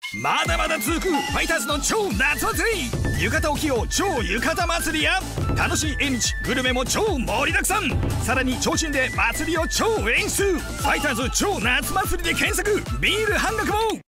まだまだ続くファイターズの超夏祭り。浴衣を着よう超浴衣祭りや楽しい縁日グルメも超盛りだくさん。さらに提灯で祭りを超演出。ファイターズ超夏祭りで検索。ビール半額も。